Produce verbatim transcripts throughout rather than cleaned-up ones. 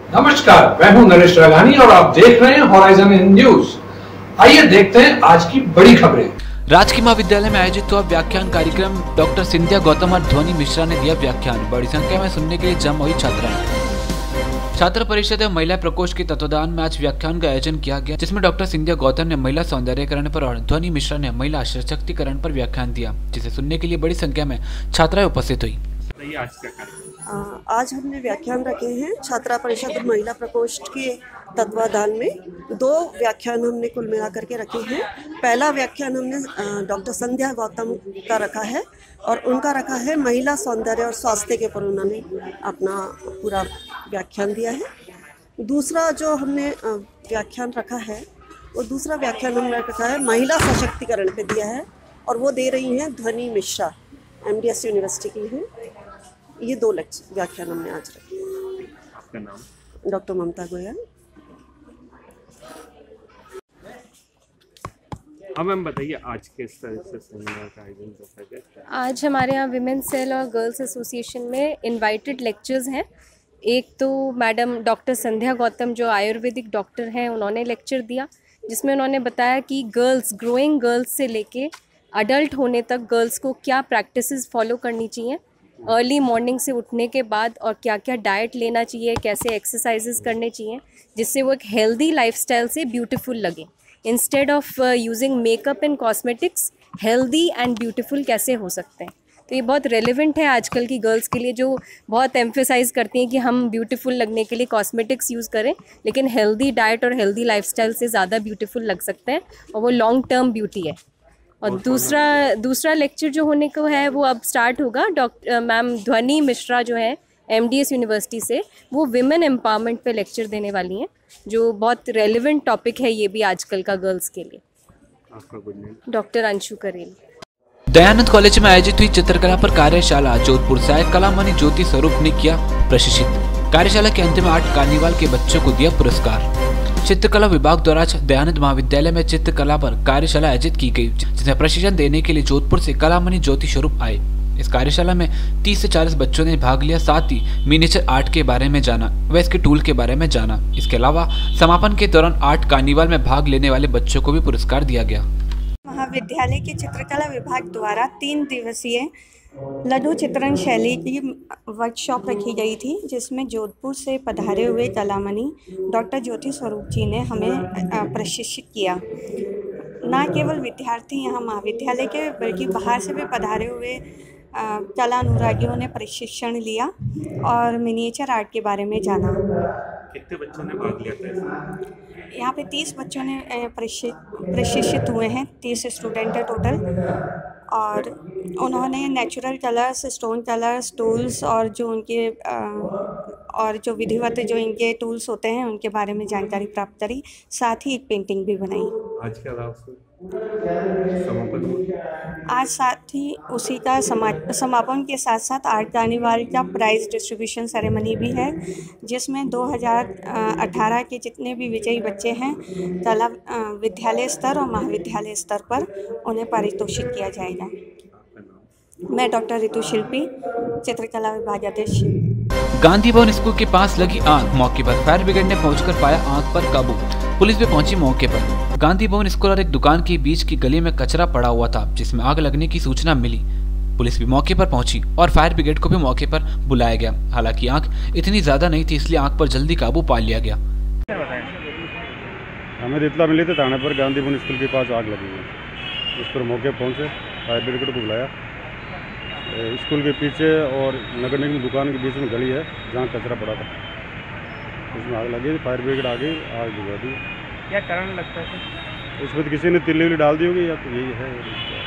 नमस्कार, मैं हूं नरेश राघानी और आप देख रहे हैं हॉराइजन न्यूज। आइए देखते हैं आज की बड़ी खबरें। राजकीय महाविद्यालय में आयोजित हुआ व्याख्यान कार्यक्रम। डॉक्टर सिंधिया गौतम और ध्वनि मिश्रा ने दिया व्याख्यान। बड़ी संख्या में सुनने के लिए जमा हुई छात्राएं। छात्र परिषद एवं महिला प्रकोष्ठ के तत्वाधान में आज व्याख्यान का आयोजन किया गया, जिसमें डॉक्टर सिंधिया गौतम ने महिला सौंदर्यकरण पर और ध्वनि मिश्रा ने महिला सशक्तिकरण पर व्याख्यान दिया, जिसे सुनने के लिए बड़ी संख्या में छात्राएं उपस्थित हुई। आज का आज हमने व्याख्यान रखे हैं छात्रा परिषद महिला प्रकोष्ठ के तत्वाधान में। दो व्याख्यान हमने कुल मिला करके रखे हैं। पहला व्याख्यान हमने डॉक्टर संध्या गौतम का रखा है और उनका रखा है महिला सौंदर्य और स्वास्थ्य के पर उन्होंने अपना पूरा व्याख्यान दिया है। दूसरा जो हमने व्याख्यान रखा है वो दूसरा व्याख्यान हमने रखा है महिला सशक्तिकरण पे दिया है और वो दे रही हैं Dhvani Mishra, M D S university की हैं। ये दो लेक्चर व्याख्यान हमने आज रखे। आपका नाम? डॉक्टर ममता गोयल। हाँ मैम, बताइए आज किस तरह से सेमिनार का आयोजन किया गया? आज हमारे यहाँ विमेंस सेल और गर्ल्स एसोसिएशन में इनवाइटेड लेक्चर्स हैं। एक तो मैडम डॉक्टर संध्या गौतम जो आयुर्वेदिक डॉक्टर हैं, उन्होंने लेक्चर दिया, जिसमें उन्होंने बताया कि गर्ल्स, ग्रोइंग गर्ल्स से लेके अडल्ट होने तक गर्ल्स को क्या प्रैक्टिसेस फॉलो करनी चाहिए अर्ली मॉर्निंग से उठने के बाद, और क्या क्या डाइट लेना चाहिए, कैसे एक्सरसाइजेस करने चाहिए जिससे वो एक हेल्दी लाइफस्टाइल से ब्यूटीफुल लगे। Instead of using makeup and cosmetics, healthy and beautiful कैसे हो सकते हैं। तो ये बहुत रेलेवेंट है आजकल की गर्ल्स के लिए, जो बहुत एम्फेसाइज करती हैं कि हम ब्यूटीफुल लगने के लिए कॉस्मेटिक्स यूज़ करें, लेकिन हेल्दी डाइट और हेल्दी लाइफस्टाइल से ज़्यादा ब्यूटीफुल लग सकते हैं और वो लॉन्ग टर्म ब्यूटी है। और दूसरा दूसरा लेक्चर जो होने को है वो अब स्टार्ट होगा। डॉक्टर मैम ध्वनि मिश्रा जो है एम डी एस यूनिवर्सिटी से, वो विमेन एम्पावरमेंट पे लेक्चर देने वाली हैं, जो बहुत रेलेवेंट टॉपिक है ये भी आजकल का गर्ल्स के लिए। डॉक्टर अंशु करेल। दयानंद कॉलेज में आयोजित हुई चित्रकला पर कार्यशाला। जोधपुर से आए कलामणि ज्योति स्वरूप ने किया प्रशिक्षित। कार्यशाला के अंत में आठ कार्निवाल के बच्चों को दिया पुरस्कार। चित्रकला विभाग द्वारा दयानंद महाविद्यालय में चित्रकला पर कार्यशाला आयोजित की गई, जिसमें प्रशिक्षण देने के लिए जोधपुर से कलामणि ज्योति स्वरूप आए। इस कार्यशाला में तीस से चालीस बच्चों ने भाग लिया। साथ ही मिनिएचर आर्ट के बारे में जाना व इसके टूल के बारे में जाना। इसके अलावा समापन के दौरान आर्ट कार्निवाल में भाग लेने वाले बच्चों को भी पुरस्कार दिया गया। महाविद्यालय के चित्रकला विभाग द्वारा तीन दिवसीय लघु चित्रण शैली की वर्कशॉप रखी गई थी, जिसमें जोधपुर से पधारे हुए कलामणि डॉक्टर ज्योति स्वरूप जी ने हमें प्रशिक्षित किया। न केवल विद्यार्थी यहाँ महाविद्यालय के, बल्कि बाहर से भी पधारे हुए कला अनुरागियों ने प्रशिक्षण लिया और मिनिएचर आर्ट के बारे में जाना। कितने बच्चों ने भाग लिया था? यहाँ पे तीस बच्चों ने प्रशिक्षित हुए हैं, तीस स्टूडेंट है टोटल। और उन्होंने natural colours, stone colours, tools और जो उनके आ, और जो विधिवत जो इनके टूल्स होते हैं उनके बारे में जानकारी प्राप्त करी। साथ ही एक पेंटिंग भी बनाई। आज के अलावा समापन आज साथ ही उसी का समा समापन के साथ साथ आर्ट कार्निवाल का प्राइज डिस्ट्रीब्यूशन सेरेमनी भी है, जिसमें दो हज़ार अठारह के जितने भी विजयी बच्चे हैं कला विद्यालय स्तर और महाविद्यालय स्तर पर, उन्हें पारितोषित किया जाएगा। मैं डॉक्टर ऋतु शिल्पी, चित्रकला विभाग अध्यक्ष। गांधी भवन स्कूल के पास लगी आग। मौके पर फायर ब्रिगेड ने पहुंचकर पाया आग पर काबू। पुलिस भी पहुंची मौके पर। गांधी भवन स्कूल और एक दुकान के बीच की गली में कचरा पड़ा हुआ था, जिसमें आग लगने की सूचना मिली। पुलिस भी मौके पर पहुंची और फायर ब्रिगेड को भी मौके पर बुलाया गया। हालांकि आग इतनी ज्यादा नहीं थी, इसलिए आग पर जल्दी काबू पा लिया गया। हमें इतला मिली थी थाने पर गांधी भवन स्कूल के पास आग लगी है। उस पर मौके पहुंचे, फायर ब्रिगेड को बुलाया। स्कूल के पीछे और नगर निगम दुकान के बीच में गली है जहाँ कचरा पड़ा था, उसमें आग लगी। फायर ब्रिगेड आ गई, आग बुझा दी। क्या कारण लगता है? उसमें तो किसी ने तिल्ली उल्ली डाल दी होगी, या तो यही है।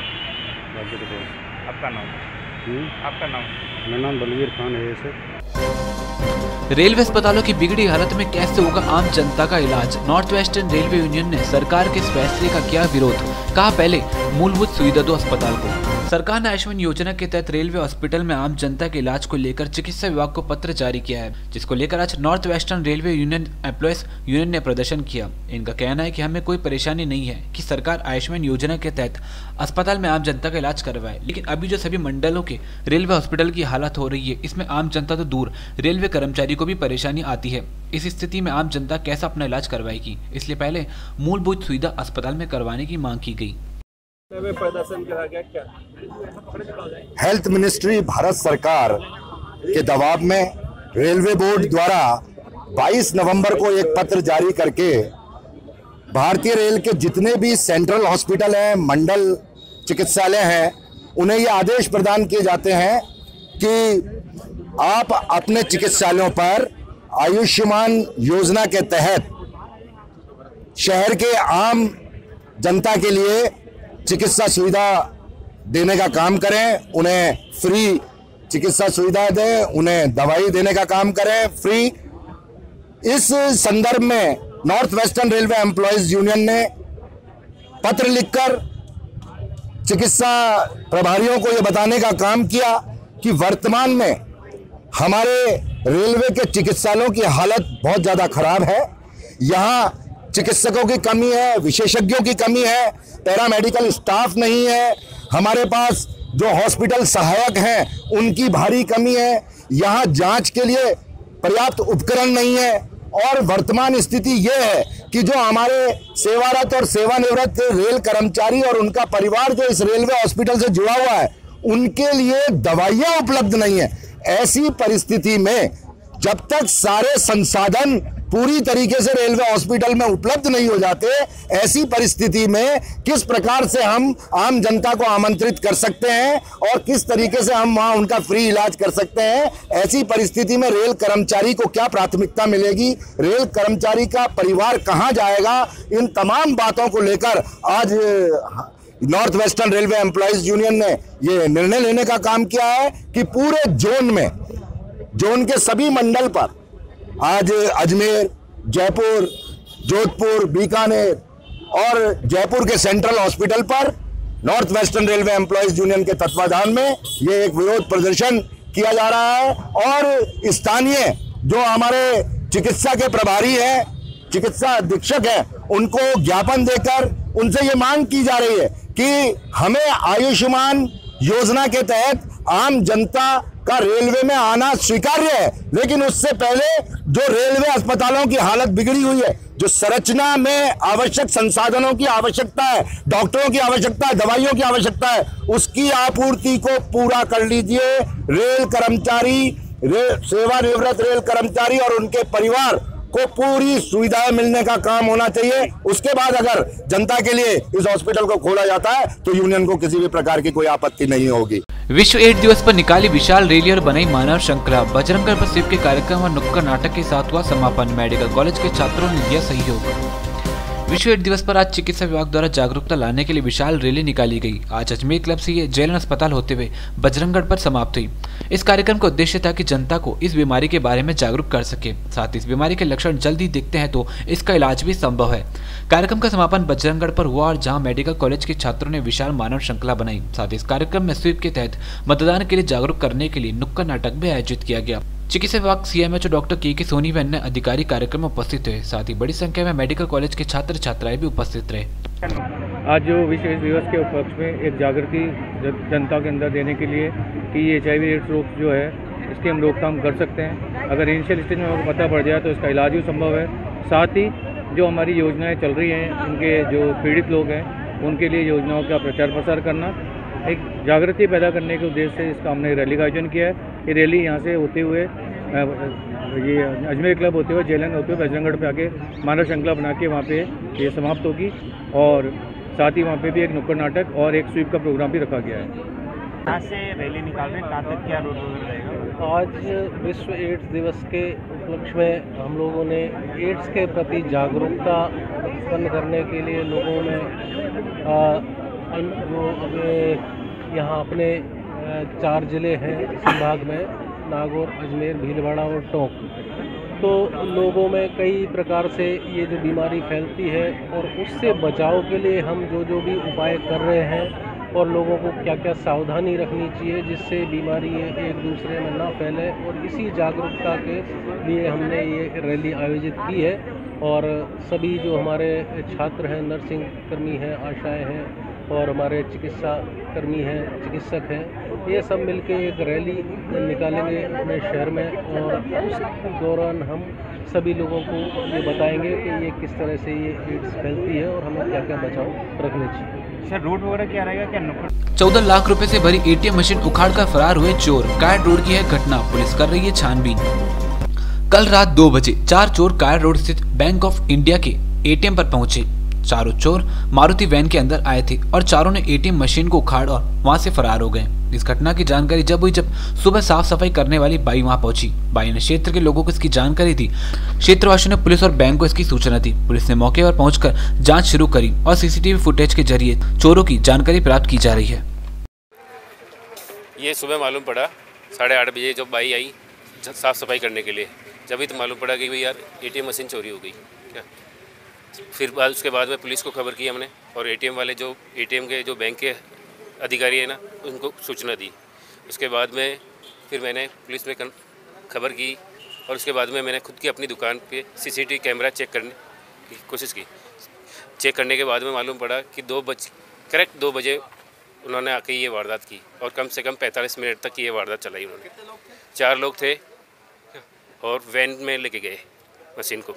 आपका नाम? हुँ? आपका नाम? मेरा नाम बलवीर खान है। ऐसे रेलवे अस्पतालों की बिगड़ी हालत में कैसे होगा आम जनता का इलाज। नॉर्थ वेस्टर्न रेलवे यूनियन ने सरकार के इस फैसले का किया विरोध। कहा पहले मूलभूत सुविधा दो अस्पताल को। सरकार ने आयुष्मान योजना के तहत रेलवे हॉस्पिटल में आम जनता के इलाज को लेकर चिकित्सा विभाग को पत्र जारी किया है, जिसको लेकर आज North Western Railway union employees union ने प्रदर्शन किया। इनका कहना है कि हमें कोई परेशानी नहीं है कि सरकार आयुष्मान योजना के तहत अस्पताल में आम जनता का इलाज करवाए, लेकिन अभी जो सभी मंडलों के रेलवे हॉस्पिटल की हालत हो रही है, इसमें आम जनता तो दूर रेलवे कर्मचारी को भी परेशानी आती है। इस स्थिति में आम जनता कैसा अपना इलाज करवाएगी, इसलिए पहले मूलभूत सुविधा अस्पताल में करवाने की मांग की गई। प्रदर्शन करा गया क्या? हेल्थ मिनिस्ट्री भारत सरकार के दबाव में रेलवे बोर्ड द्वारा बाईस नवंबर को एक पत्र जारी करके भारतीय रेल के जितने भी सेंट्रल हॉस्पिटल हैं, मंडल चिकित्सालय हैं, उन्हें ये आदेश प्रदान किए जाते हैं कि आप अपने चिकित्सालयों पर आयुष्मान योजना के तहत शहर के आम जनता के लिए चिकित्सा सुविधा देने का काम करें, उन्हें फ्री चिकित्सा सुविधा दें, उन्हें दवाई देने का काम करें फ्री। इस संदर्भ में North Western Railway employees union ने पत्र लिखकर चिकित्सा प्रभारियों को यह बताने का काम किया कि वर्तमान में हमारे रेलवे के चिकित्सालयों की हालत बहुत ज़्यादा खराब है। यहाँ चिकित्सकों की कमी है, विशेषज्ञों की कमी है, पैरामेडिकल स्टाफ नहीं है, हमारे पास जो हॉस्पिटल सहायक हैं उनकी भारी कमी है, यहाँ जांच के लिए पर्याप्त उपकरण नहीं है। और वर्तमान स्थिति ये है कि जो हमारे सेवारत और सेवानिवृत्त रेल कर्मचारी और उनका परिवार जो इस रेलवे हॉस्पिटल से जुड़ा हुआ है, उनके लिए दवाइयाँ उपलब्ध नहीं है। ऐसी परिस्थिति में जब तक सारे संसाधन पूरी तरीके से रेलवे हॉस्पिटल में उपलब्ध नहीं हो जाते, ऐसी परिस्थिति में किस प्रकार से हम आम जनता को आमंत्रित कर सकते हैं और किस तरीके से हम वहां उनका फ्री इलाज कर सकते हैं। ऐसी परिस्थिति में रेल कर्मचारी को क्या प्राथमिकता मिलेगी, रेल कर्मचारी का परिवार कहां जाएगा, इन तमाम बातों को लेकर आज North Western Railway employees union ने ये निर्णय लेने का काम किया है कि पूरे जोन में, जोन के सभी मंडल पर आज अजमेर, जयपुर, जोधपुर, बीकानेर और जयपुर के सेंट्रल हॉस्पिटल पर North Western Railway employees union के तत्वाधान में ये एक विरोध प्रदर्शन किया जा रहा है। और स्थानीय जो हमारे चिकित्सा के प्रभारी हैं, चिकित्सा अधीक्षक हैं, उनको ज्ञापन देकर उनसे ये मांग की जा रही है कि हमें आयुष्मान योजना के तहत आम जनता का रेलवे में आना स्वीकार्य है, लेकिन उससे पहले जो रेलवे अस्पतालों की हालत बिगड़ी हुई है, जो संरचना में आवश्यक संसाधनों की आवश्यकता है, डॉक्टरों की आवश्यकता है, दवाइयों की आवश्यकता है, उसकी आपूर्ति को पूरा कर लीजिए। रेल कर्मचारी, रेल सेवानिवृत्त रेल कर्मचारी और उनके परिवार को पूरी सुविधाएं मिलने का काम होना चाहिए। उसके बाद अगर जनता के लिए इस हॉस्पिटल को खोला जाता है तो यूनियन को किसी भी प्रकार की कोई आपत्ति नहीं होगी। विश्व एड्स दिवस पर निकाली विशाल रैली और बनाई मानव श्रृंखला। बजरंगगढ़ पर स्वीप के कार्यक्रम और नुक्कड़ नाटक के साथ हुआ समापन। मेडिकल कॉलेज के छात्रों ने दिया सहयोग। विश्व एड्स दिवस पर आज चिकित्सा विभाग द्वारा जागरूकता लाने के लिए विशाल रैली निकाली गई। आज अजमेर क्लब से ये जेलन अस्पताल होते हुए बजरंगगढ़ पर समाप्त हुई। इस कार्यक्रम का उद्देश्य था कि जनता को इस बीमारी के बारे में जागरूक कर सके, साथ ही इस बीमारी के लक्षण जल्दी दिखते हैं तो इसका इलाज भी संभव है। कार्यक्रम का समापन बजरंगगढ़ पर हुआ और जहां मेडिकल कॉलेज के छात्रों ने विशाल मानव श्रृंखला बनाई। साथ ही इस कार्यक्रम में स्वीप के तहत मतदान के लिए जागरूक करने के लिए नुक्कड़ नाटक भी आयोजित किया गया। चिकित्सा विभाग सीएमएचओ डॉक्टर के के सोनी व अन्य अधिकारी कार्यक्रम में उपस्थित हुए। साथ ही बड़ी संख्या में मेडिकल कॉलेज के छात्र छात्राएं भी उपस्थित रहे। आज जो विश्व एड्स दिवस के उपलक्ष्य में एक जागृति जनता के अंदर देने के लिए कि एच आई वी एड्स रोग जो है इसकी हम रोकथाम कर सकते हैं। अगर इनिशियल स्टेज में हमको पता पड़ जाए तो इसका इलाज भी संभव है। साथ ही जो हमारी योजनाएं चल रही हैं, उनके जो पीड़ित लोग हैं उनके लिए योजनाओं का प्रचार प्रसार करना, एक जागृति पैदा करने के उद्देश्य से इसका हमने रैली का आयोजन किया है। ये रैली यहाँ से होते हुए ये अजमेर क्लब होते हुए जेलन होते हुए बजरंगगढ़ पे आके मानव श्रृंखला बना के वहाँ पे ये समाप्त होगी और साथ ही वहाँ पे भी एक नुक्कड़ नाटक और एक स्वीप का प्रोग्राम भी रखा गया है। कहाँ से रैली निकाल रहे हैं, कहाँ तक क्या रूट रहेगा? आज विश्व एड्स दिवस के उपलक्ष्य में हम लोगों ने एड्स के प्रति जागरूकता उत्पन्न करने के लिए लोगों में आ, जो अपने यहाँ अपने चार ज़िले हैं संभाग में, नागौर, अजमेर, भीलवाड़ा और टोंक, तो लोगों में कई प्रकार से ये जो बीमारी फैलती है और उससे बचाव के लिए हम जो जो भी उपाय कर रहे हैं और लोगों को क्या क्या सावधानी रखनी चाहिए जिससे बीमारी एक दूसरे में ना फैले, और इसी जागरूकता के लिए हमने ये रैली आयोजित की है। और सभी जो हमारे छात्र हैं, नर्सिंग कर्मी हैं, आशाएं हैं और हमारे चिकित्सा कर्मी हैं, चिकित्सक हैं, ये सब मिलके एक रैली निकालेंगे अपने शहर में, और उस दौरान हम सभी लोगों को ये बताएंगे कि ये किस तरह से ये एड्स फैलती है और हमें क्या क्या बचाव रखने चाहिए। सर रोड वगैरह क्या रहेगा, क्या नुकसान? चौदह लाख रुपए से भरी एटीएम मशीन उखाड़ कर फरार हुए चोर। कायड़ रोड की है घटना, पुलिस कर रही है छानबीन। कल रात दो बजे चार चोर कायड़ रोड स्थित बैंक ऑफ इंडिया के एटीएम पर पहुंचे। चारों चोर मारुति वैन के अंदर आए थे और चारों ने एटीएम मशीन को उखाड़ और वहां से फरार हो गए। इस घटना की जानकारी जब हुई जब सुबह साफ सफाई करने वाली बाई वहां पहुंची। बाई ने क्षेत्र के लोगों को इसकी जानकारी दी। क्षेत्रवासियों ने पुलिस और बैंक को इसकी सूचना दी। पुलिस ने मौके पर पहुंचकर जांच शुरू करी और सीसीटीवी फुटेज के जरिए चोरों की जानकारी प्राप्त की जा रही है। ये सुबह मालूम पड़ा साढ़े आठ बजे जब बाई आई साफ सफाई करने के लिए, जब ही तो मालूम पड़ा कि भाई यार एटीएम मशीन चोरी हो गई क्या। फिर बाद उसके बाद में पुलिस को खबर की हमने, और एटीएम वाले जो एटीएम के जो बैंक के अधिकारी है ना, उनको सूचना दी। उसके बाद में फिर मैंने पुलिस में खबर की, और उसके बाद में मैंने खुद की अपनी दुकान पे सीसीटीवी कैमरा चेक करने की कोशिश की। चेक करने के बाद में मालूम पड़ा कि दो बज करेक्ट दो बजे उन्होंने आके ये वारदात की, और कम से कम पैंतालीस मिनट तक ये वारदात चलाई उन्होंने। चार लोग थे और वैन में लेके गए मशीन को।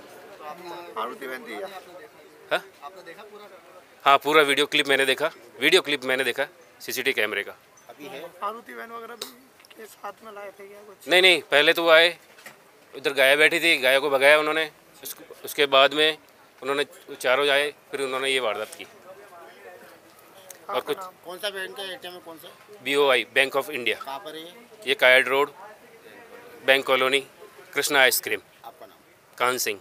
हाँ हाँ, पूरा वीडियो क्लिप मैंने देखा, वीडियो क्लिप मैंने देखा सीसीटीवी कैमरे का। अभी है मारुति वैन वगैरह भी के साथ में लाए थे क्या कुछ? नहीं नहीं, पहले तो वो आए, उधर गाय बैठी थी, गाय को भगाया उन्होंने। उसको, उसके बाद में उन्होंने चारों आए, फिर उन्होंने ये वारदात की। और कुछ कौन सा बैंक का एटीएम है, कौन सा? B O I bank of India. कहाँ पर है ये? Kayad road, bank colony, Krishna ice cream. आपका नाम? कान सिंह।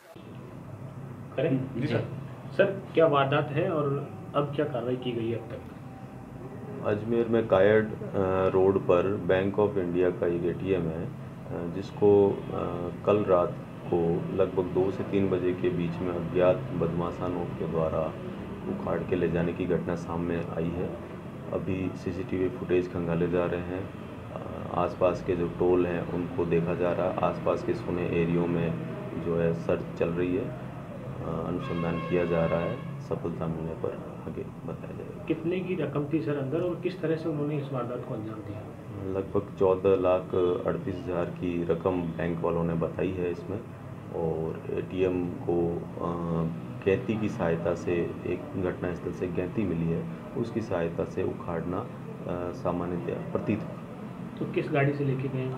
करें जी सर। सर क्या वारदात है और अब क्या कार्रवाई की गई है अब तक? अजमेर में कायड़ रोड पर बैंक ऑफ इंडिया का एक एटीएम है, जिसको कल रात को लगभग दो से तीन बजे के बीच में अज्ञात बदमाशानों के द्वारा उखाड़ के ले जाने की घटना सामने आई है। अभी सीसीटीवी फुटेज खंगाले जा रहे हैं, आसपास के जो टोल हैं उनको देखा जा रहा है, आसपास के सुने एरियो में जो है सर्च चल रही है, अनुसंधान किया जा रहा है। सफलता मिलने पर आगे बताया जाएगा। कितने की रकम थी सर अंदर, और किस तरह से उन्होंने इस वारदात को अंजाम दिया? लगभग चौदह लाख अड़तीस हज़ार की रकम बैंक वालों ने बताई है इसमें, और एटीएम को गैंती की सहायता से, एक घटनास्थल से गैंती मिली है, उसकी सहायता से उखाड़ना सामान्यतः प्रतीत हुआ। तो किस गाड़ी से लेके गए?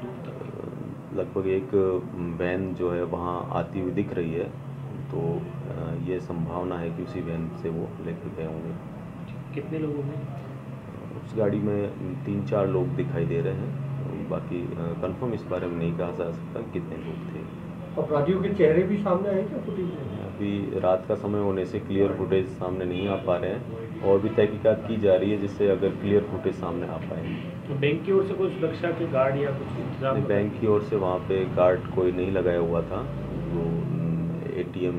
लगभग एक वैन जो है वहाँ आती हुई दिख रही है, तो ये संभावना है कि उसी वैन से वो लेके गए होंगे। कितने लोगों में? उस गाड़ी में तीन चार लोग दिखाई दे रहे हैं, बाकी कंफर्म इस बारे में नहीं कहा जा सकता कितने लोग थे। अपराधियों के चेहरे भी सामने आए क्या फुटेज में? अभी रात का समय होने से क्लियर फुटेज सामने नहीं आ पा रहे हैं, और भी तहकीकात की जा रही है जिससे अगर क्लियर फुटेज सामने आ पाए। तो बैंक की ओर से कुछ सुरक्षा के गार्ड या कुछ इंतजाम? बैंक की ओर से वहाँ पे गार्ड कोई नहीं लगाया हुआ था। वो एटीएम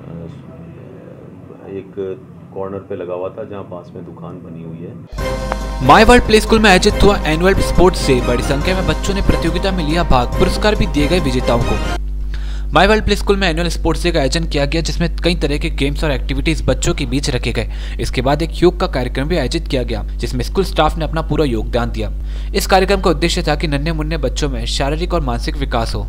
एक कॉर्नर पे लगा हुआ था जहाँ पास में दुकान बनी हुई है। माई वर्ल्ड प्ले स्कूल में आयोजित हुआ एनुअल स्पोर्ट्स से बड़ी संख्या में बच्चों ने प्रतियोगिता में लिया भाग। पुरस्कार भी दिए गए विजेताओं को। माई वर्ल्ड प्ले स्कूल में एनुअल स्पोर्ट्स डे का आयोजन किया गया, जिसमें कई तरह के गेम्स और एक्टिविटीज बच्चों के बीच रखे गए। इसके बाद एक योग का कार्यक्रम भी आयोजित किया गया, जिसमें स्कूल स्टाफ ने अपना पूरा योगदान दिया। इस कार्यक्रम का उद्देश्य था कि नन्हे मुन्ने बच्चों में शारीरिक और मानसिक विकास हो।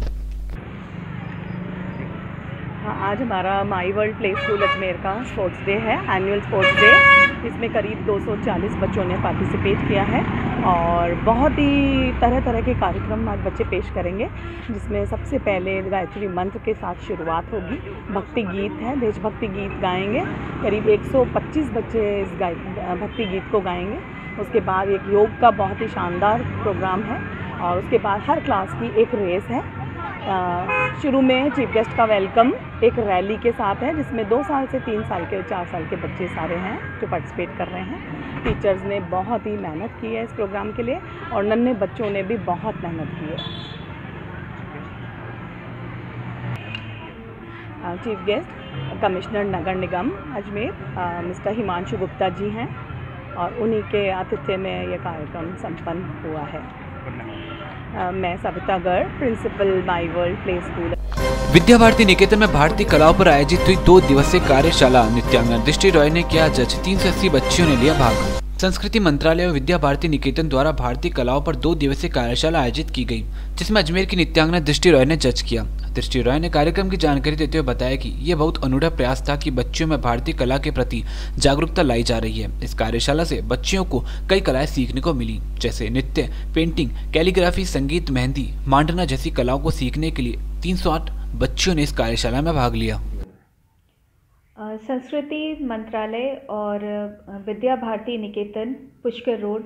आज हमारा my world play school Ajmer का स्पोर्ट्स डे है, एनुअल स्पोर्ट्स डे। इसमें करीब दो सौ चालीस बच्चों ने पार्टिसिपेट किया है, और बहुत ही तरह तरह के कार्यक्रम आज बच्चे पेश करेंगे, जिसमें सबसे पहले गायत्री मंत्र के साथ शुरुआत होगी। भक्ति गीत है, देशभक्ति गीत गाएंगे। करीब एक सौ पच्चीस बच्चे इस गाय भक्ति गीत को गाएंगे। उसके बाद एक योग का बहुत ही शानदार प्रोग्राम है, और उसके बाद हर क्लास की एक रेस है। शुरू में चीफ गेस्ट का वेलकम एक रैली के साथ है, जिसमें दो साल से तीन साल के चार साल के बच्चे सारे हैं जो पार्टिसिपेट कर रहे हैं। टीचर्स ने बहुत ही मेहनत की है इस प्रोग्राम के लिए, और नन्हे बच्चों ने भी बहुत मेहनत की है। चीफ गेस्ट कमिश्नर नगर निगम अजमेर मिस्टर हिमांशु गुप्ता जी हैं, और उन्हीं के आतिथ्य में ये कार्यक्रम संपन्न हुआ है। आ, मैं Savita Garg, principal my world play school. Vidya Bharati Niketan में भारतीय कलाओं पर आयोजित हुई दो दिवसीय कार्यशाला नृत्यांगना दृष्टि रॉय ने किया जज। तीन सौ अस्सी बच्चियों ने लिया भाग। संस्कृति मंत्रालय और विद्या भारती निकेतन द्वारा भारतीय कलाओं पर दो दिवसीय कार्यशाला आयोजित की गई, जिसमें अजमेर की नृत्यांगना दृष्टि रॉय ने जज किया। दृष्टि रॉय ने कार्यक्रम की जानकारी देते हुए बताया कि यह बहुत अनूठा प्रयास था कि बच्चियों में भारतीय कला के प्रति जागरूकता लाई जा रही है। इस कार्यशाला से बच्चियों को कई कलाएं सीखने को मिली, जैसे नृत्य, पेंटिंग, कैलीग्राफी, संगीत, मेहंदी, मांडना जैसी कलाओं को सीखने के लिए तीन सौ आठ बच्चियों ने इस कार्यशाला में भाग लिया। संस्कृति मंत्रालय और विद्या भारती निकेतन पुष्कर रोड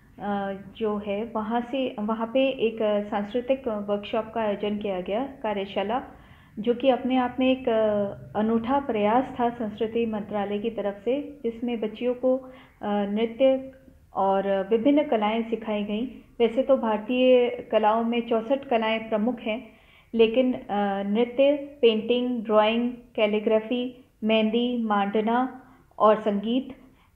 जो है वहाँ से वहाँ पे एक सांस्कृतिक वर्कशॉप का आयोजन किया गया, कार्यशाला, जो कि अपने आप में एक अनूठा प्रयास था संस्कृति मंत्रालय की तरफ से, जिसमें बच्चियों को नृत्य और विभिन्न कलाएं सिखाई गईं। वैसे तो भारतीय कलाओं में चौंसठ कलाएं प्रमुख हैं, लेकिन नृत्य, painting, drawing, calligraphy, mehndi, mandana और संगीत,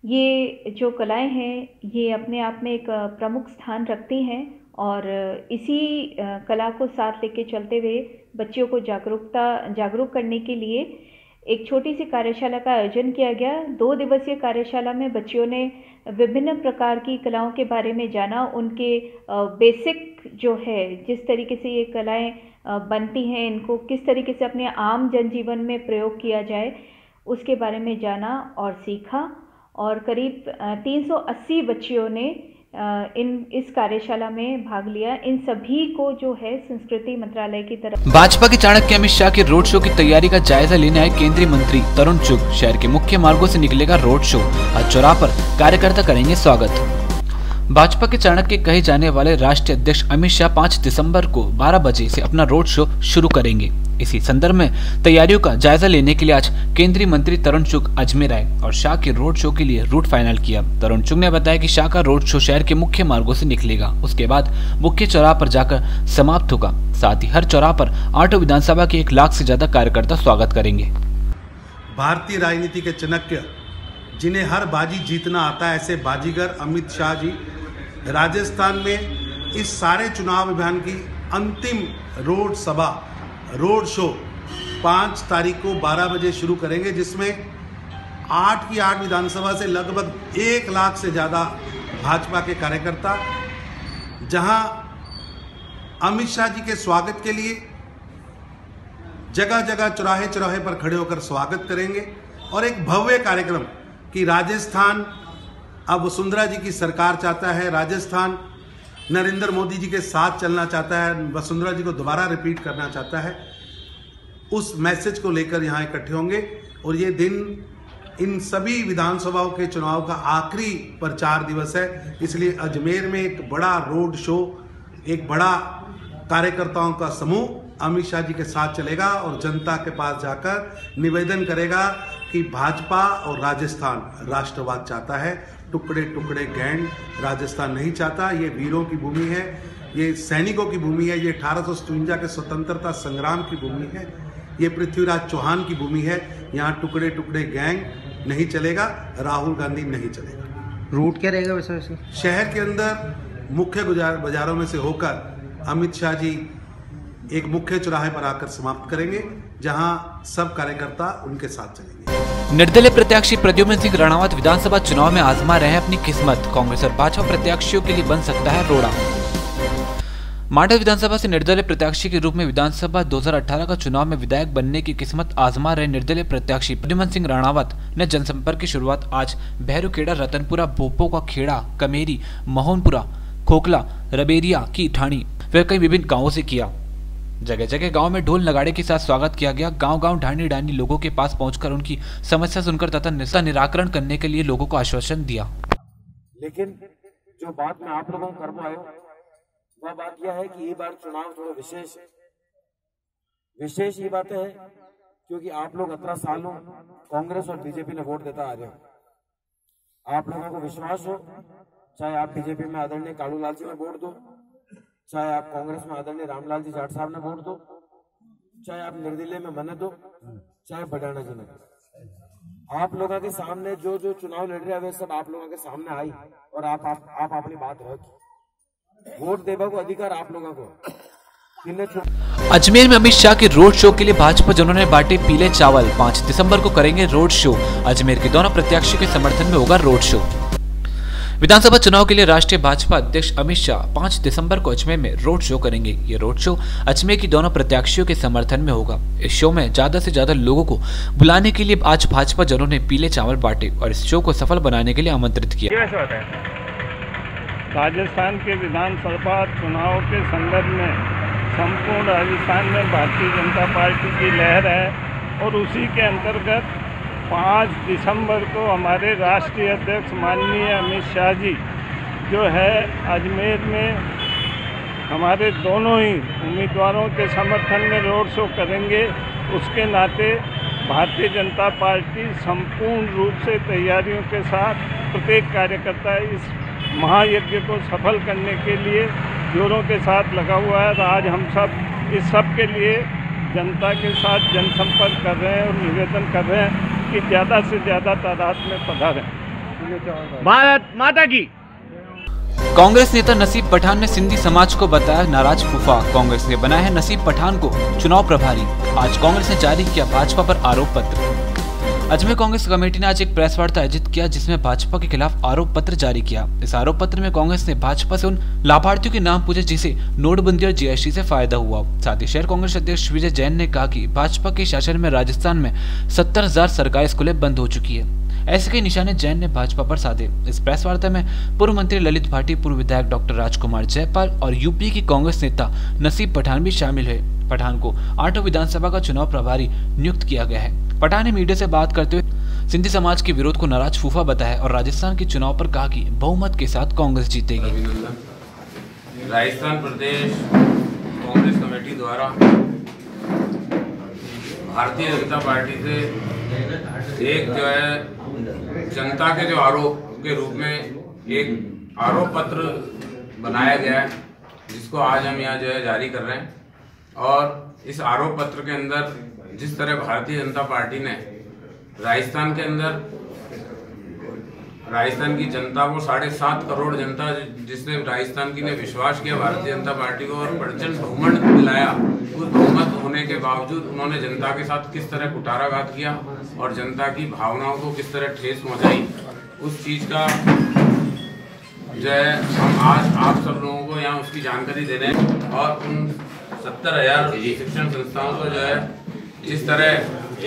ये जो कलाएं हैं ये अपने आप में एक प्रमुख स्थान रखती हैं और इसी कला को साथ लेके चलते हुए बच्चियों को जागरूकता जागरूक करने के लिए एक छोटी सी कार्यशाला का आयोजन किया गया। दो दिवसीय कार्यशाला में बच्चियों ने विभिन्न प्रकार की कलाओं के बारे में जाना, उनके बेसिक जो है जिस तरीके से ये कलाएं बनती हैं, इनको किस तरीके से अपने आम जनजीवन में प्रयोग किया जाए, उसके बारे में जाना और सीखा। और करीब तीन सौ अस्सी बच्चियों ने इन इस कार्यशाला में भाग लिया। इन सभी को जो है संस्कृति मंत्रालय की तरफ। भाजपा के चाणक्य अमित शाह के रोड शो की तैयारी का जायजा लेने आए केंद्रीय मंत्री तरुण चुग। शहर के मुख्य मार्गों से निकलेगा रोड शो। हर चौराहे पर कार्यकर्ता करेंगे स्वागत। भाजपा के चाणक्य कहे जाने वाले राष्ट्रीय अध्यक्ष अमित शाह पाँच दिसंबर को बारह बजे से अपना रोड शो शुरू करेंगे। इसी संदर्भ में तैयारियों का जायजा लेने के लिए आज केंद्रीय मंत्री तरुण चुग अजमेर आए और शाह के रोड शो के लिए रूट फाइनल किया। तरुण चुग ने बताया कि शाह का रोड शो शहर के मुख्य मार्गों से निकलेगा, उसके बाद मुख्य चौराहे पर जाकर समाप्त होगा। साथ ही हर चौराहे पर आठों विधानसभा के एक लाख से ज्यादा कार्यकर्ता स्वागत करेंगे। भारतीय राजनीति के चाणक्य, जिन्हें हर बाजी जीतना आता है, ऐसे बाजीगर अमित शाह जी राजस्थान में इस सारे चुनाव अभियान की अंतिम रोड सभा रोड शो पाँच तारीख को बारह बजे शुरू करेंगे, जिसमें आठ की आठ विधानसभा से लगभग एक लाख से ज़्यादा भाजपा के कार्यकर्ता, जहां अमित शाह जी के स्वागत के लिए जगह जगह चौराहे चौराहे पर खड़े होकर स्वागत करेंगे और एक भव्य कार्यक्रम कि राजस्थान अब वसुंधरा जी की सरकार चाहता है, राजस्थान नरेंद्र मोदी जी के साथ चलना चाहता है, वसुंधरा जी को दोबारा रिपीट करना चाहता है, उस मैसेज को लेकर यहाँ इकट्ठे होंगे। और ये दिन इन सभी विधानसभाओं के चुनाव का आखिरी प्रचार दिवस है, इसलिए अजमेर में एक बड़ा रोड शो, एक बड़ा कार्यकर्ताओं का समूह अमित शाह जी के साथ चलेगा और जनता के पास जाकर निवेदन करेगा कि भाजपा और राजस्थान राष्ट्रवाद चाहता है, टुकड़े टुकड़े गैंग राजस्थान नहीं चाहता। ये वीरों की भूमि है, ये सैनिकों की भूमि है, ये अठारह सौ सतवंजा के स्वतंत्रता संग्राम की भूमि है, ये पृथ्वीराज चौहान की भूमि है। यहाँ टुकड़े टुकड़े गैंग नहीं चलेगा, राहुल गांधी नहीं चलेगा। रूट क्या रहेगा वैसे वैसे? शहर के अंदर मुख्य बाजारों में से होकर अमित शाह जी एक मुख्य चौराहे पर आकर समाप्त करेंगे, जहां सब कार्यकर्ता उनके साथ चलेंगे। निर्दलीय प्रत्याशी प्रद्युम्न सिंह राणावत विधानसभा चुनाव में आजमा रहे हैं अपनी किस्मत। कांग्रेस और भाजपा प्रत्याशियों के लिए बन सकता है रोड़ा। मांडा विधानसभा से निर्दलीय प्रत्याशी के रूप में विधानसभा दो हज़ार अठारह का चुनाव में विधायक बनने की किस्मत आजमा रहे निर्दलीय प्रत्याशी प्रद्युम्न सिंह राणावत ने जनसंपर्क की शुरुआत आज भैरूखेड़ा, रतनपुरा, भोपो का खेड़ा, कमेरी, मोहनपुरा, खोखला, रबेरिया की ठाणी व कई विभिन्न गाँवों से किया। जगह जगह गांव में ढोल नगाड़े के साथ स्वागत किया गया। गांव गांव ढाणी ढाणी लोगों के पास पहुंचकर उनकी समस्या सुनकर तथा निस्ता निराकरण करने के लिए लोगों को आश्वासन दिया। लेकिन जो बात मैं आप लोगों को कर पाया वह बात यह है कि ये बार चुनाव थोड़ा विशेष है। विशेष ये बात है क्योंकि आप लोग अठारह सालों कांग्रेस और बीजेपी ने वोट देता आ रहे हो। आप लोगों को विश्वास हो, चाहे आप बीजेपी में आदरणीय कालू लाल जी में वोट दो, चाहे आप कांग्रेस में आदरणीय रामलाल जी जाट साहब ने वोट दो, चाहे आप निर्दलीय में मने दो, चाहे बडाना जी ने दो, आप लोगों के सामने जो जो चुनाव लड़ रहे हैं सब आप लोगों के सामने आई और आप आप, आप अपनी बात रख वोट देने को अधिकार आप लोगों को। अजमेर में अमित शाह के रोड शो के लिए भाजपा जनों ने बांटे पीले चावल। पाँच दिसंबर को करेंगे रोड शो। अजमेर के दोनों प्रत्याशियों के समर्थन में होगा रोड शो। विधानसभा चुनाव के लिए राष्ट्रीय भाजपा अध्यक्ष अमित शाह पाँच दिसंबर को अजमेर में रोड शो करेंगे। ये रोड शो अजमेर की दोनों प्रत्याशियों के समर्थन में होगा। इस शो में ज्यादा से ज्यादा लोगों को बुलाने के लिए आज भाजपा जनों ने पीले चावल बांटे और इस शो को सफल बनाने के लिए आमंत्रित किया। राजस्थान के विधानसभा चुनाव के संदर्भ में संपूर्ण राजस्थान में भारतीय जनता पार्टी की लहर है और उसी के अंतर्गत पाँच दिसंबर को हमारे राष्ट्रीय अध्यक्ष माननीय अमित शाह जी जो है अजमेर में हमारे दोनों ही उम्मीदवारों के समर्थन में रोड शो करेंगे। उसके नाते भारतीय जनता पार्टी संपूर्ण रूप से तैयारियों के साथ प्रत्येक कार्यकर्ता इस महायज्ञ को सफल करने के लिए जोरों के साथ लगा हुआ है। आज हम सब इस सब के लिए जनता के साथ जनसंपर्क कर रहे हैं और निवेदन कर रहे हैं कि ज़्यादा से ज़्यादा तादाद में पधारें। भारत माता की। कांग्रेस नेता नसीब पठान ने सिंधी समाज को बताया नाराज फूफा। कांग्रेस ने बनाया है नसीब पठान को चुनाव प्रभारी। आज कांग्रेस ने जारी किया भाजपा पर आरोप पत्र। अजमेर कांग्रेस कमेटी ने आज एक प्रेस वार्ता आयोजित किया जिसमें भाजपा के खिलाफ आरोप पत्र जारी किया। इस आरोप पत्र में कांग्रेस ने भाजपा से उन लाभार्थियों के नाम पूछे जिसे नोटबंदी और जीएसटी से फायदा हुआ। साथ ही शहर कांग्रेस अध्यक्ष विजय जैन ने कहा कि भाजपा के शासन में राजस्थान में सत्तर हजार सरकारी स्कूलें बंद हो चुकी है। ऐसे कई निशाने जैन ने भाजपा पर साधे। इस प्रेस वार्ता में पूर्व मंत्री ललित भाटी, पूर्व विधायक डॉक्टर राजकुमार जयपाल और यूपी की कांग्रेस नेता नसीब पठान भी शामिल हुए। पठान को आठों विधानसभा का चुनाव प्रभारी नियुक्त किया गया है। पठान ने मीडिया से बात करते हुए सिंधी समाज के विरोध को नाराज फूफा बताया और राजस्थान के चुनाव पर कहा कि बहुमत के साथ कांग्रेस जीतेगी। राजस्थान प्रदेश कांग्रेस कमेटी द्वारा भारतीय जनता पार्टी से एक जो है जनता के जो आरोप के रूप में एक आरोप पत्र बनाया गया है जिसको आज हम यहाँ जो है जारी कर रहे हैं। और इस आरोप पत्र के अंदर जिस तरह भारतीय जनता पार्टी ने राजस्थान के अंदर राजस्थान की जनता को साढ़े सात करोड़ जनता जिसने राजस्थान की ने विश्वास किया भारतीय जनता पार्टी को और प्रचंड बहुमत दिलाया, उस बहुमत होने के बावजूद उन्होंने जनता के साथ किस तरह कुटाराघात किया और जनता की भावनाओं को किस तरह ठेस पहुंचाई, उस चीज़ का जो है हम आज आप सब लोगों को यहाँ उसकी जानकारी दे रहे हैं। और उन सत्तर हजार शिक्षण संस्थाओं को जो है जिस तरह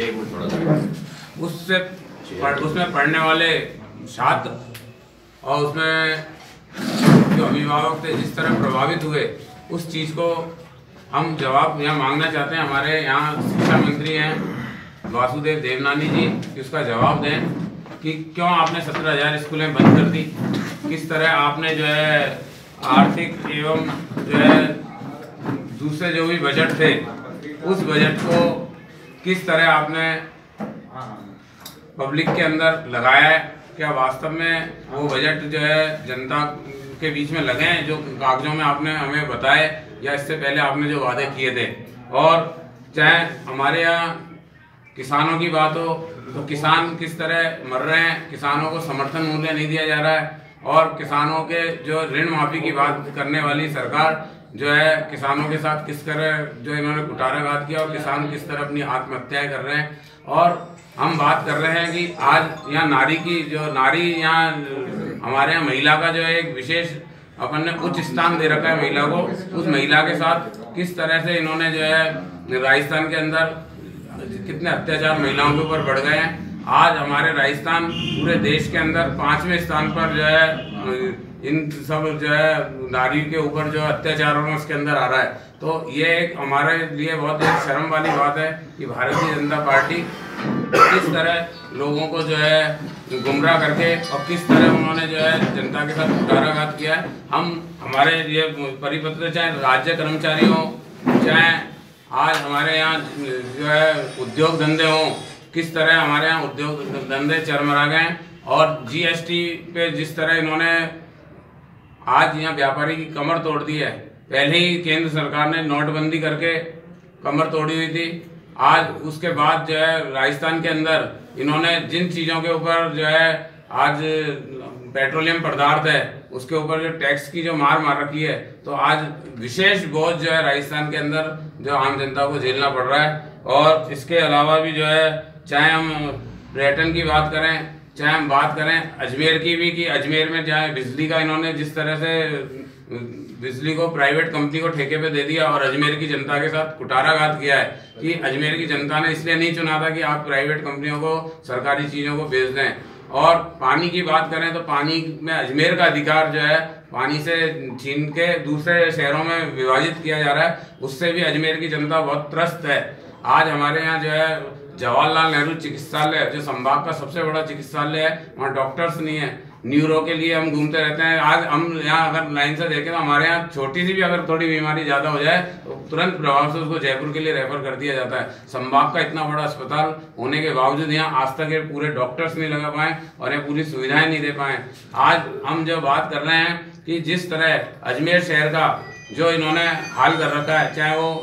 एक उससे उसमें पढ़ने वाले छात्र और उसमें जो अभिभावक थे जिस तरह प्रभावित हुए, उस चीज़ को हम जवाब यहाँ मांगना चाहते हैं। हमारे यहाँ शिक्षा मंत्री हैं वासुदेव देवनानी जी, कि उसका जवाब दें कि क्यों आपने सत्रह हजार स्कूलें बंद कर दी, किस तरह आपने जो है आर्थिक एवं जो है दूसरे जो भी बजट थे उस बजट को किस तरह आपने पब्लिक के अंदर लगाया है। क्या वास्तव में वो बजट जो है जनता के बीच में लगे हैं जो कागजों में आपने हमें बताए, या इससे पहले आपने जो वादे किए थे। और चाहे हमारे यहाँ किसानों की बात हो तो किसान किस तरह मर रहे हैं, किसानों को समर्थन मूल्य नहीं दिया जा रहा है, और किसानों के जो ऋण माफी की बात करने वाली सरकार जो है किसानों के साथ किस तरह जो इन्होंने कुटाराघात किया और किसान किस तरह अपनी आत्महत्याएं कर रहे हैं। और हम बात कर रहे हैं कि आज यहाँ नारी की जो नारी यहाँ हमारे यहाँ महिला का जो है एक विशेष अपन ने उच्च स्थान दे रखा है महिला को, उस महिला के साथ किस तरह से इन्होंने जो है राजस्थान के अंदर कितने अत्याचार महिलाओं के ऊपर बढ़ गए हैं। आज हमारे राजस्थान पूरे देश के अंदर पांचवें स्थान पर जो है इन सब जो है नारी के ऊपर जो अत्याचारों में उसके अंदर आ रहा है। तो ये एक हमारे लिए बहुत एक शर्म वाली बात है कि भारतीय जनता पार्टी किस तरह लोगों को जो है गुमराह करके और किस तरह उन्होंने जो है जनता के साथ कुटाराघात किया है। हम हमारे ये परिपत्र चाहे राज्य कर्मचारी हों, चाहे आज हमारे यहाँ जो है उद्योग धंधे हों, किस तरह हमारे यहाँ उद्योग धंधे चरमरा गए। और जीएसटी पे जिस तरह इन्होंने आज यहाँ व्यापारी की कमर तोड़ दी है। पहले ही केंद्र सरकार ने नोटबंदी करके कमर तोड़ी हुई थी, आज उसके बाद जो है राजस्थान के अंदर इन्होंने जिन चीज़ों के ऊपर जो है आज पेट्रोलियम पदार्थ है उसके ऊपर जो टैक्स की जो मार मार रखी है, तो आज विशेष बोझ जो है राजस्थान के अंदर जो आम जनता को झेलना पड़ रहा है। और इसके अलावा भी जो है चाहे हम पर्यटन की बात करें, चाहे हम बात करें अजमेर की भी, कि अजमेर में चाहे बिजली का इन्होंने जिस तरह से बिजली को प्राइवेट कंपनी को ठेके पे दे दिया और अजमेर की जनता के साथ कुटाराघात किया है कि अजमेर की जनता ने इसलिए नहीं चुना था कि आप प्राइवेट कंपनियों को सरकारी चीज़ों को बेच दें। और पानी की बात करें तो पानी में अजमेर का अधिकार जो है पानी से छीन के दूसरे शहरों में विभाजित किया जा रहा है, उससे भी अजमेर की जनता बहुत त्रस्त है। आज हमारे यहाँ जो है जवाहरलाल नेहरू चिकित्सालय जो संभाग का सबसे बड़ा चिकित्सालय है, वहाँ डॉक्टर्स नहीं है। न्यूरो के लिए हम घूमते रहते हैं। आज हम यहाँ अगर लाइन से देखें तो हमारे यहाँ छोटी सी भी अगर थोड़ी बीमारी ज़्यादा हो जाए तो तुरंत प्रभाव से उसको जयपुर के लिए रेफर कर दिया जाता है। संभाग का इतना बड़ा अस्पताल होने के बावजूद यहाँ आज तक ये पूरे डॉक्टर्स नहीं लगा पाए और ये पूरी सुविधाएं नहीं दे पाए। आज हम जो बात कर रहे हैं कि जिस तरह अजमेर शहर का जो इन्होंने हाल कर रखा है, चाहे वो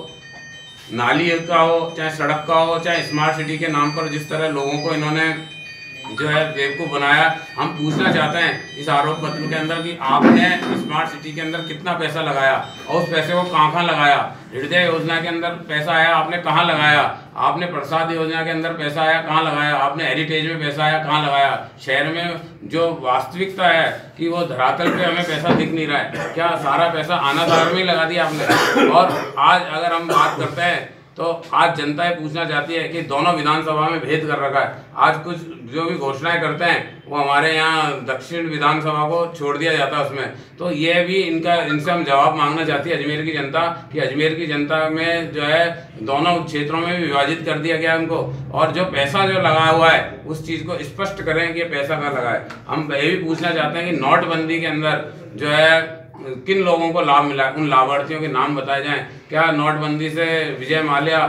नाली का हो, चाहे सड़क का हो, चाहे स्मार्ट सिटी के नाम पर जिस तरह लोगों को इन्होंने जो है बेवकूफ़ बनाया, हम पूछना चाहते हैं इस आरोप पत्र के अंदर कि आपने स्मार्ट सिटी के अंदर कितना पैसा लगाया और उस पैसे को कहाँ कहाँ लगाया। हृदय योजना के अंदर पैसा आया, आपने कहाँ लगाया। आपने प्रसाद योजना के अंदर पैसा आया, कहाँ लगाया। आपने हेरिटेज में पैसा आया, कहाँ लगाया। शहर में जो वास्तविकता है कि वो धरातल पे हमें पैसा दिख नहीं रहा है, क्या सारा पैसा अनाधार में ही लगा दिया आपने। और आज अगर हम बात करते हैं तो आज जनता ये पूछना चाहती है कि दोनों विधानसभा में भेद कर रखा है। आज कुछ जो भी घोषणाएं करते हैं वो हमारे यहाँ दक्षिण विधानसभा को छोड़ दिया जाता है उसमें। तो ये भी इनका इनसे हम जवाब मांगना चाहती है अजमेर की जनता कि अजमेर की जनता में जो है दोनों क्षेत्रों में भी विभाजित कर दिया गया उनको, और जो पैसा जो लगा हुआ है उस चीज़ को स्पष्ट करें कि ये पैसा कहाँ लगा है। हम ये भी पूछना चाहते हैं कि नोटबंदी के अंदर जो है किन लोगों को लाभ मिला, उन लाभार्थियों के नाम बताए जाएं। क्या नोटबंदी से विजय माल्या,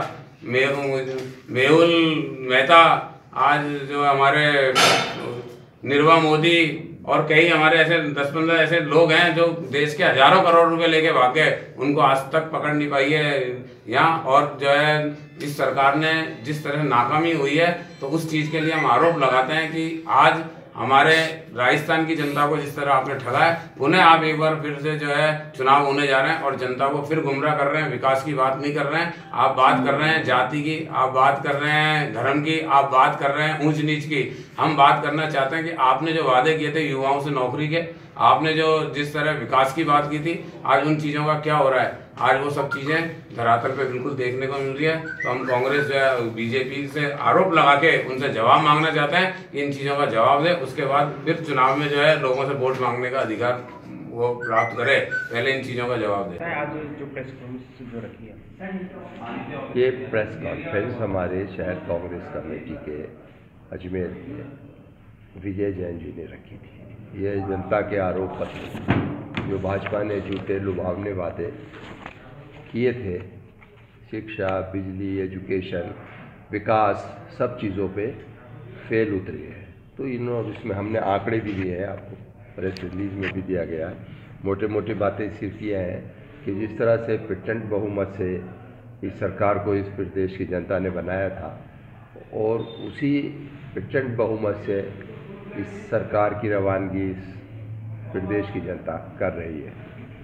मेहुल मेहता, आज जो हमारे निर्मला मोदी और कई हमारे ऐसे दस पंद्रह ऐसे लोग हैं जो देश के हजारों करोड़ रुपए लेके भागे, उनको आज तक पकड़ नहीं पाई है यहाँ। और जो है इस सरकार ने जिस तरह नाकामी हुई है, तो उस चीज़ के लिए हम आरोप लगाते हैं कि आज हमारे राजस्थान की जनता को जिस तरह आपने ठगा है, उन्हें आप एक बार फिर से जो है चुनाव होने जा रहे हैं और जनता को फिर गुमराह कर रहे हैं। विकास की बात नहीं कर रहे हैं, आप बात कर रहे हैं जाति की, आप बात कर रहे हैं धर्म की, आप बात कर रहे हैं ऊंच नीच की। हम बात करना चाहते हैं कि आपने जो वादे किए थे युवाओं से नौकरी के, आपने जो जिस तरह विकास की बात की थी, आज उन चीज़ों का क्या हो रहा है। आज वो सब चीज़ें धरातल पे बिल्कुल देखने को मिल रही है। तो हम कांग्रेस जो है बीजेपी से आरोप लगा के उनसे जवाब मांगना चाहते हैं कि इन चीज़ों का जवाब दे, उसके बाद फिर चुनाव में जो है लोगों से वोट मांगने का अधिकार वो प्राप्त करे, पहले इन चीज़ों का जवाब दे। आज जो प्रेस कॉन्फ्रेंस जो रखी है, ये प्रेस कॉन्फ्रेंस हमारे शहर कांग्रेस कमेटी के अजमेर के विजय जैन जी ने रखी थी। ये जनता के आरोप पत्र जो भाजपा ने झूठे लुभावने वादे किए थे, शिक्षा, बिजली, एजुकेशन, विकास, सब चीज़ों पे फेल उतरी है। तो इन्होंने इसमें हमने आंकड़े भी दिए हैं, आपको प्रेस रिलीज में भी दिया गया है। मोटे मोटे बातें सिर्फ ये हैं कि जिस तरह से प्रचंड बहुमत से इस सरकार को इस प्रदेश की जनता ने बनाया था, और उसी प्रचंड बहुमत से इस सरकार की रवानगी इस प्रदेश की जनता कर रही है।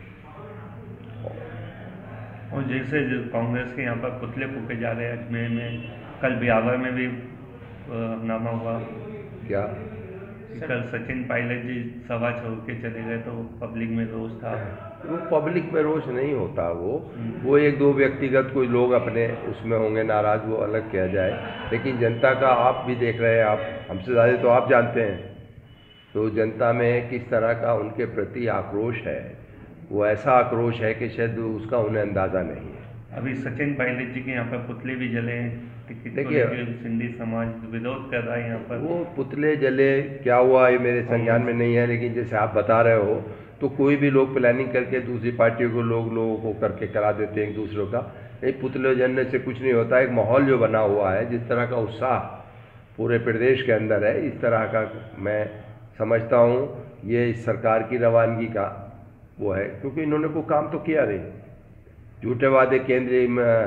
और जैसे कांग्रेस के यहाँ पर पुतले फूके जा रहे हैं अजमेर में, कल ब्यावर में भी हंगामा हुआ। क्या कल सचिन पायलट जी सभा छोड़ के चले गए तो पब्लिक में रोष था। वो पब्लिक में रोष नहीं होता, वो वो एक दो व्यक्तिगत कोई लोग अपने उसमें होंगे नाराज, वो अलग किया जाए। लेकिन जनता का आप भी देख रहे हैं, आप हमसे ज़्यादा तो आप जानते हैं, तो जनता में किस तरह का उनके प्रति आक्रोश है। वो ऐसा आक्रोश है कि शायद उसका उन्हें अंदाज़ा नहीं है। अभी सचिन पायलट जी के यहाँ पर पुतले भी जले हैं, देखिए सिंधी समाज विरोध कर रहा है यहाँ पर। वो पुतले जले क्या हुआ ये मेरे संज्ञान में नहीं है, लेकिन जैसे आप बता रहे हो तो कोई भी लोग प्लानिंग करके दूसरी पार्टियों को लोग लोगों को करके करा देते हैं एक दूसरों का। एक पुतले जलने से कुछ नहीं होता। एक माहौल जो बना हुआ है, जिस तरह का उत्साह पूरे प्रदेश के अंदर है, इस तरह का मैं समझता हूँ ये इस सरकार की रवानगी का वो है, क्योंकि इन्होंने कोई काम तो किया नहीं। झूठे वादे केंद्रीय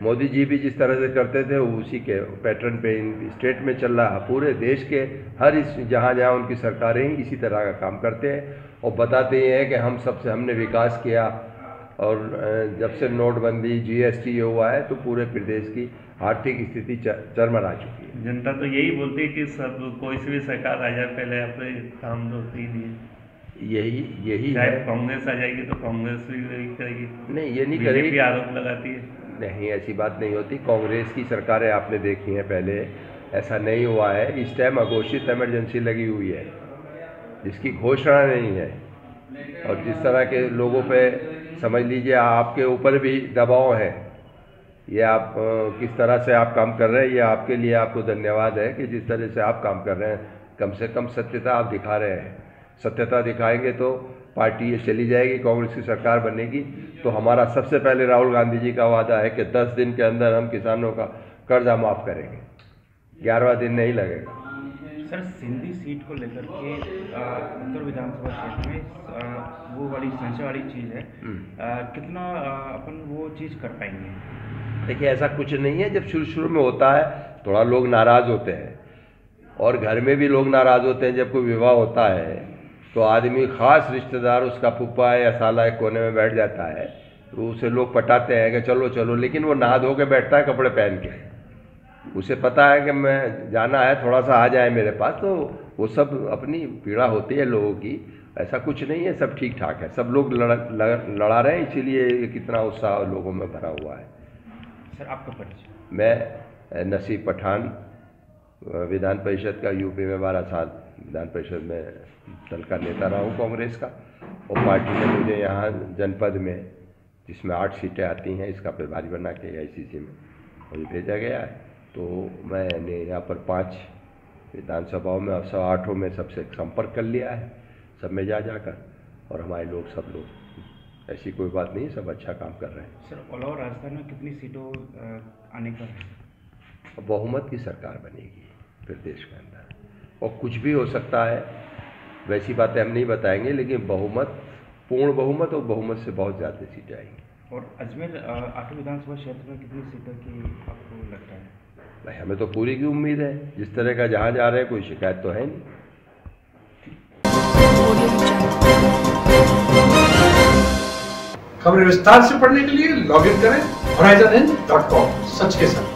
मोदी जी भी जिस तरह से करते थे उसी के पैटर्न पे इन स्टेट में चल रहा है। पूरे देश के हर इस जहाँ जहाँ उनकी सरकारें ही इसी तरह का काम करते हैं और बताते ही हैं कि हम सबसे हमने विकास किया। और जब से नोटबंदी जीएसटी हुआ है तो पूरे प्रदेश की आर्थिक स्थिति चरमरा चुकी है। जनता तो यही बोलती है कि सब कोई सी भी सरकार आ जाए पहले अपने काम तो होते ही नहीं है। यही यही चाहे है। कांग्रेस आ जाएगी तो कांग्रेस भी वही करेगी। नहीं, ये नहीं बीजेपी करेगी। आरोप लगाती है। नहीं, ऐसी बात नहीं होती। कांग्रेस की सरकारें आपने देखी हैं पहले, ऐसा नहीं हुआ है। इस टाइम अघोषित इमरजेंसी लगी हुई है जिसकी घोषणा नहीं है। और जिस तरह के लोगों पे समझ लीजिए आपके ऊपर भी दबाव है, ये आप किस तरह से आप काम कर रहे हैं, ये आपके लिए आपको धन्यवाद है कि जिस तरह से आप काम कर रहे हैं कम से कम सत्यता आप दिखा रहे हैं। सत्यता दिखाएंगे तो पार्टी ये चली जाएगी, कांग्रेस की सरकार बनेगी। तो हमारा सबसे पहले राहुल गांधी जी का वादा है कि दस दिन के अंदर हम किसानों का कर्जा माफ़ करेंगे, ग्यारहवां दिन नहीं लगेगा। सर, सिंधी सीट को लेकर के उत्तर विधानसभा क्षेत्र में आ, वो वाली संशय वाली चीज़ है, आ, कितना आ, अपन वो चीज़ कर पाएंगे? देखिए, ऐसा कुछ नहीं है। जब शुरू शुरू में होता है थोड़ा लोग नाराज़ होते हैं और घर में भी लोग नाराज़ होते हैं। जब कोई विवाह होता है तो आदमी ख़ास रिश्तेदार उसका फूफा है या साला एक कोने में बैठ जाता है, तो उसे लोग पटाते हैं कि चलो चलो, लेकिन वो नहा धो के बैठता है कपड़े पहन के। उसे पता है कि मैं जाना है, थोड़ा सा आ जाए मेरे पास। तो वो सब अपनी पीड़ा होती है लोगों की, ऐसा कुछ नहीं है, सब ठीक ठाक है। सब लोग लड़ा लड़ा रहे हैं, इसीलिए कितना उत्साह लोगों में भरा हुआ है। सर, आपका परिचय? मैं नसीब पठान, विधान परिषद का, यूपी में बारह साल विधान परिषद में दल का नेता रहा हूँ कांग्रेस का। और पार्टी ने मुझे यहाँ जनपद में, जिसमें आठ सीटें आती हैं, इसका प्रभारी बना के आईसीसी में मुझे भेजा गया है। तो मैंने यहाँ पर पांच विधानसभाओं में और सब आठों में सबसे संपर्क कर लिया है, सब में जा जाकर। और हमारे लोग, सब लोग, ऐसी कोई बात नहीं, सब अच्छा काम कर रहे हैं। सर, ऑल ओवर राजस्थान में कितनी सीटों आने का है? बहुमत की सरकार बनेगी प्रदेश के अंदर, और कुछ भी हो सकता है, वैसी बातें हम नहीं बताएंगे, लेकिन बहुमत, पूर्ण बहुमत और बहुमत से बहुत ज़्यादा सीटें आएंगी। और अजमेर आठों विधानसभा क्षेत्र में कितनी सीटों की आपको लगता है? भाई, हमें तो पूरी की उम्मीद है। जिस तरह का जहाँ जा रहे हैं कोई शिकायत तो है नहीं। खबरें विस्तार से पढ़ने के लिए लॉग इन करें होराइजन इन डॉट कॉम। सच के साथ।